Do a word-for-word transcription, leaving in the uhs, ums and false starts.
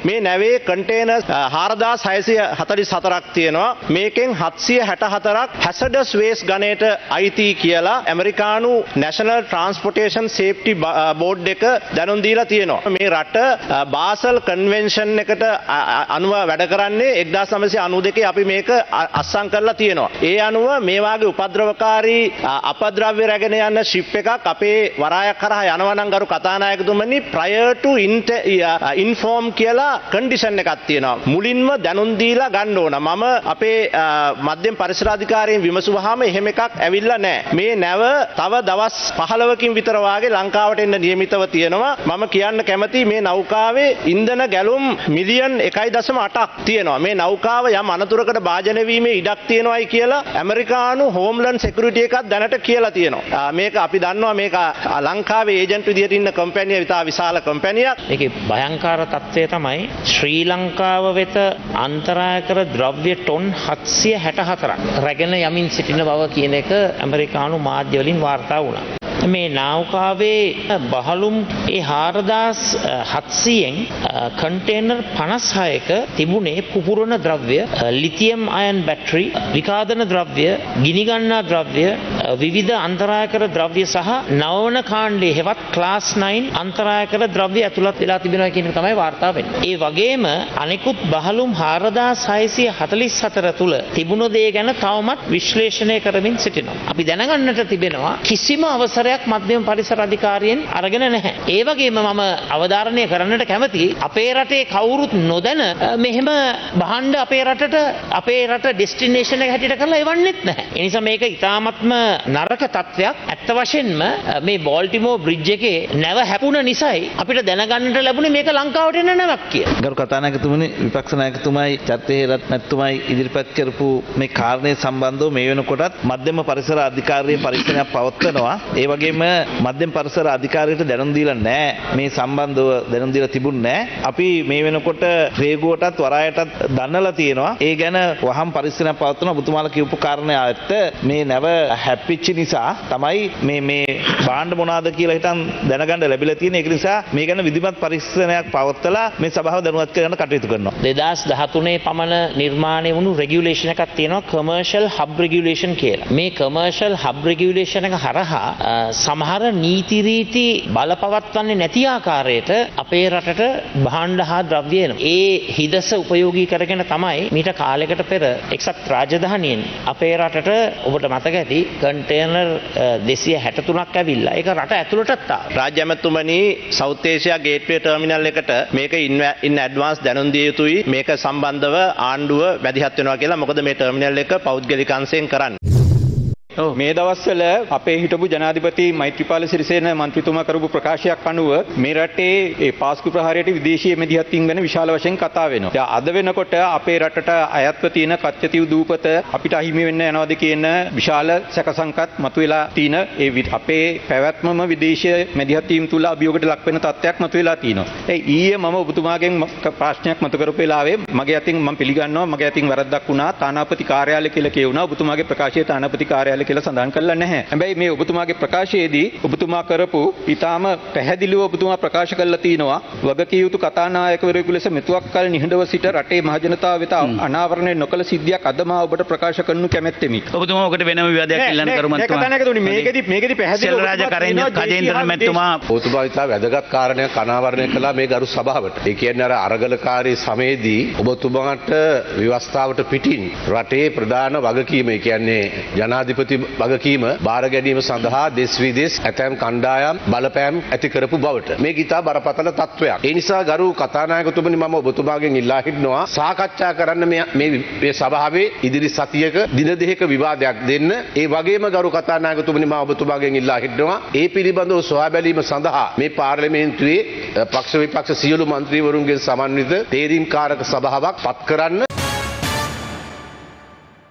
මේ නැවේ කන්ටේනර් හාරදාස් හයසිය හතළිස් හතරක් තියෙනවා. මේකෙන් හත්සිය හැට හතරක් හැසඩස් වේස් ගණයට අයිති කියලා ඇමරිකානු නැෂනල් ට්‍රාන්ස්පෝර්ටේෂන් සේෆ්ටි බෝඩ් එක දැනුම් දීලා තියෙනවා. මේ රට බාසල් කන්වෙන්ෂන් එකට අනුව වැඩ කරන්නේ එක්දාස් නවසිය අනූ දෙකේ අපි මේක අත්සන් කරලා තියෙනවා. ඒ අනුව මේ වාගේ උපද්‍රවකාරී අපද්‍රව්‍ය රැගෙන යන ෂිප් එකක් අපේ වරායක් කරහා යනවා නම් ගරු කතානායකතුමනි prior to inform කියලා කන්ඩිෂන් එකක් තියෙනවා. මුලින්ම දැනුම් දීලා ගන්න ඕන. මම අපේ මධ්‍යම පරිසර අධිකාරියෙන් විමසුවාම එහෙම එකක් ඇවිල්ලා නැහැ. මේ නැව තව දවස් පහළොවකින් විතර වාගේ ලංකාවට එන්න නියමිතව තියෙනවා. මම කියන්න කැමති මේ නෞකාවේ ඉන්ධන ගැලුම් මිලියන් එකයි දශම අටක් තියෙනවා. මේ නෞකාව යම් අනතුරකට භාජනය වීමේ ඉඩක් තියෙනවායි කියලා ඇමරිකානු හෝම්ලන්ඩ් සිකියුරිටි එකක් දැනට කියලා තියෙනවා. මේක අපි දන්නවා මේක ලංකාවේ ඒජන්ට් විදියට ඉන්න කම්පැනි එක ඉතා විශාල කම්පැනියක්. මේකේ භයංකාර තත්ත්වය තමයි ශ්‍රී ලංකාව වෙත අන්තරාය කර ද්‍රව්‍ය ටොන් හත්සිය හැට හතරක් රැගෙන යමින් සිටින බව කියන එක ඇමරිකානු මාධ්‍ය වලින් වාර්තා වුණා. මේ නාවකාවේ බහලුම් ඒ හාරදාස් හත්සියෙන් කන්ටේනර් පනස් හයක තිබුණේ පුපුරන ද්‍රව්‍ය, ලිතියම් අයන් බැටරි, විකාදන ද්‍රව්‍ය, ගිනිගන්නා ද්‍රව්‍ය, විවිධ අන්තරායකර ද්‍රව්‍ය සහ නවවන කාණ්ඩයේ හෙවත් ක්ලාස් නයින් අන්තරායකර ද්‍රව්‍ය ඇතුළත් වෙලා තිබෙනවා කියන එක තමයි වාර්තා වෙන්නේ. ඒ වගේම අනෙකුත් බහලුම් හාරදාස් හයසිය හතළිස් හතර තුල තිබුණු දේ ගැන තවමත් විශ්ලේෂණය කරමින් සිටිනවා. අපි දැනගන්නට තිබෙනවා කිසිම අවසරයක් මධ්‍යම පරිසර අධිකාරියෙන් අරගෙන නැහැ. ඒ වගේම මම අවධාරණය කරන්නට කැමතියි අපේ රටේ කවුරුත් නොදැන මෙහෙම භාණ්ඩ අපේ රටට අපේ රට ඩෙස්ටිනේෂන් එක හැටියට කරලා එවන්නෙත් නැහැ. ඒ නිසා මේක ඉතාමත්ම නරක තත්ත්වයක්. ඇත්ත වශයෙන්ම මේ බෝල්ටිමෝර් බ්‍රිජ් එකේ නැව හැපුණ නිසායි අපිට දැනගන්නට ලැබුණේ මේක ලංකාවට එන නැවක් කියලා. ගරු කතානායකතුමනි, විපක්ෂ නායකතුමයි චර්තේ රත්නතුමයි ඉදිරිපත් කරපු මේ කාරණේ සම්බන්ධව මේ වෙනකොටත් මධ්‍යම පරිසර අධිකාරිය පරීක්ෂණයක් පවත්වනවා. ඒ වගේම මධ්‍යම පරිසර අධිකාරියට දැනුම් දීලා නැහැ. මේ සම්බන්ධව දැනුම් දීලා තිබුණේ නැහැ. අපි මේ වෙනකොට රේගුවටත් වරායටත් දන්නලා තියෙනවා. ඒ ගැන වහම් පරීක්ෂණයක් පවත්වන ඔබතුමාලා කියපු කාරණාවට මේ නැව හැප්පිච්ච නිසා තමයි මේ මේ භාණ්ඩ මොනවාද කියලා හිතන් දැනගන්න ලැබිලා තියෙන. ඒක නිසා මේ ගැන විධිමත් පරීක්ෂණයක් පවත්වලා මේ සභාව දැනුවත් කරගන්න කටයුතු කරනවා. දෙදාස් දහතුනේ පමණ නිර්මාණය වුණු රෙගියුලේෂන් එකක් තියෙනවා, කමර්ෂල් හබ් රෙගියුලේෂන් කියලා. මේ කමර්ෂල් හබ් රෙගියුලේෂන් එක හරහා සමහර නීති රීති බලපවත්වන්නේ නැති ආකාරයට අපේ රටට භාණ්ඩ හා ද්‍රව්‍ය එනවා. ඒ හිදස උපයෝගී කරගෙන තමයි මීට කාලයකට පෙර එක්සත් රාජධානියෙන් අපේ රටට ඔබට මතක ඇති කන්ටේනර් දෙසිය හැට තුනක් ඇවිල්ලා ඒක රට ඇතුළටත් ආවා. රාජ්‍ය ඇමතුමනි, සවුත් ඒෂියා ගේට්වේ ටර්මිනල් එකට මේක ඉන් ඇඩ්වාන්ස් දැනුම් දිය යුතුයි. මේක සම්බන්ධව ආණ්ඩුව මැදිහත් වෙනවා කියලා. මොකද මේ ටර්මිනල් එක පෞද්ගලික අංශයෙන් කරන්නේ. මේ දවස්වල අපේ හිටපු ජනාධිපති මෛත්‍රීපාල සිරිසේන මන්ත්‍රීතුමා කරපු ප්‍රකාශයක් අනුව මේ රටේ ඒ පාස්කු ප්‍රහාරයට විදේශීය මැදිහත්වීම් ගැන විශාල වශයෙන් කතා වෙනවා. දැන් අද වෙනකොට අපේ රටට අයත්ව තියෙන කච්චතිව් දූපත අපිට අහිමි වෙන්න යනවාද කියන විශාල සැකසංකත් මතුවලා තියෙන ඒ අපේ පැවැත්මම විදේශීය මැදිහත්වීම් තුල අභියෝගයට ලක් වෙන තත්ත්වයක් මතුවලා තියෙනවා. ඒ ඊයේ මම ඔබතුමාගෙන් ප්‍රශ්නයක් මතු කරපු වෙලාවේ මගේ අතින් මම පිළිගන්නවා මගේ අතින් වැරද්දක් වුණා. තානාපති කාර්යාලය කියලා කියුණා. ඔබතුමාගේ ප්‍රකාශයේ තානාපති කාර්යාලය කියලා සඳහන් කරලා නැහැ. හැබැයි මේ ඔබතුමාගේ ප්‍රකාශයේදී ඔබතුමා කරපු ඊටාම පැහැදිලිව ඔබතුමා ප්‍රකාශ කරලා තිනවා වගකිය යුතු කතානායකවරයෙකු ලෙස මෙතුවක් කල නිහඬව සිට රටේ මහජනතාව වෙත අනාවරණය නොකළ සිද්ධියක් අද මා ඔබට ප්‍රකාශ කරනු කැමැත්තෙමි. ඔබතුමා ඔකට වෙනම විවාදයක් ඉල්ලන්න කරුමන්තුමා. කතානායකතුනි මේකෙදි මේකෙදි පැහැදිලිව සෙල්රාජ කජේන්ද්‍ර මැතිතුමා ඔබතුමා ඉතා වැදගත් කාරණයක් අනාවරණය කළා මේ ගරු සභාවට. ඒ කියන්නේ අර අරගලකාරී සමයේදී ඔබතුමාට ව්‍යවස්ථාවට පිටින් රටේ ප්‍රධාන වගකීම ඒ කියන්නේ ජනාධිපති වගකීම බාර ගැනීම සඳහා දෙස් විදෙස් ඇතැම් කණ්ඩායම් බලපෑම් ඇති කරපු බවට මේක ඉතා බරපතල තත්ත්වයක්. ඒ නිසා ගරු කතානායකතුමනි මම ඔබතුමාගෙන් ඉල්ලා හිටිනවා සාකච්ඡා කරන්න මේ මේ සභාවේ ඉදිරි සතියක දින දෙකක විවාදයක් දෙන්න. ඒ වගේම ගරු කතානායකතුමනි මම ඔබතුමාගෙන් ඉල්ලා හිටිනවා ඒ පිළිබඳව සොයා බැලීම සඳහා මේ පාර්ලිමේන්තුවේ පක්ෂ විපක්ෂ සියලු මන්ත්‍රීවරුන්ගේ සමන්විත තේරීම් කාරක සභාවක් පත් කරන්න.